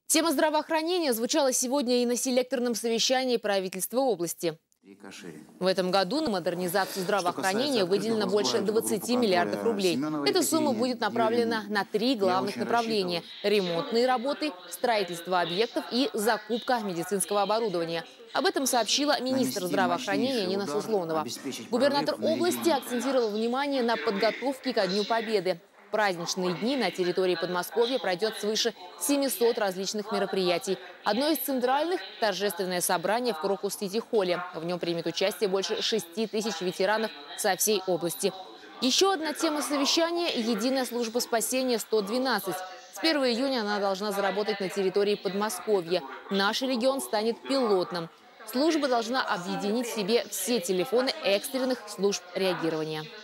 Тема здравоохранения звучала сегодня и на селекторном совещании правительства области. В этом году на модернизацию здравоохранения выделено больше 20 миллиардов рублей. Эта сумма будет направлена на 3 главных направления – ремонтные работы, строительство объектов и закупка медицинского оборудования. Об этом сообщила министр здравоохранения Нина Суслонова. Губернатор области акцентировал внимание на подготовке ко Дню Победы. В праздничные дни на территории Подмосковья пройдет свыше 700 различных мероприятий. Одно из центральных – торжественное собрание в Крокус-Сити-холле. В нем примет участие больше 6 тысяч ветеранов со всей области. Еще одна тема совещания – единая служба спасения 112. С 1 июня она должна заработать на территории Подмосковья. Наш регион станет пилотным. Служба должна объединить в себе все телефоны экстренных служб реагирования.